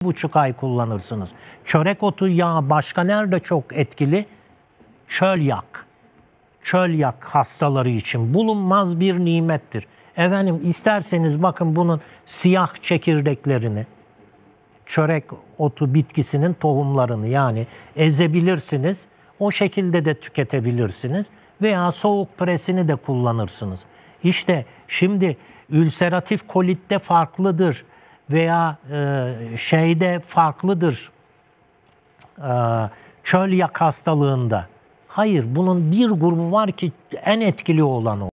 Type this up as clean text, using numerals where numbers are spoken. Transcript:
buçuk ay kullanırsınız. Çörek otu yağı başka nerede çok etkili? Çölyak. Çölyak hastaları için bulunmaz bir nimettir. Efendim isterseniz bakın bunun siyah çekirdeklerini, çörek otu bitkisinin tohumlarını yani ezebilirsiniz. O şekilde de tüketebilirsiniz. Veya soğuk presini de kullanırsınız. İşte şimdi ülseratif kolitte farklıdır veya şeyde farklıdır, çölyak hastalığında. Hayır, bunun bir grubu var ki en etkili olan o.